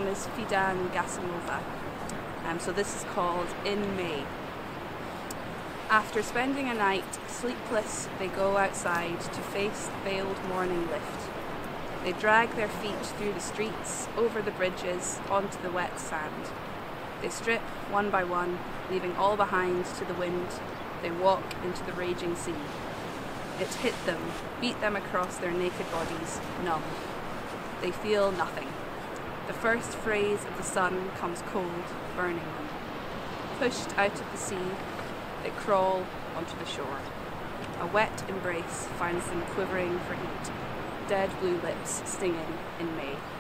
is Fidan Gasimova. So this is called In May. After spending a night sleepless, they go outside to face the veiled morning lift. They drag their feet through the streets, over the bridges, onto the wet sand. They strip one by one, leaving all behind to the wind. They walk into the raging sea. It hit them, beat them across their naked bodies, numb. They feel nothing. The first phrase of the sun comes cold, burning them. Pushed out of the sea, they crawl onto the shore. A wet embrace finds them quivering for heat, dead blue lips stinging in May.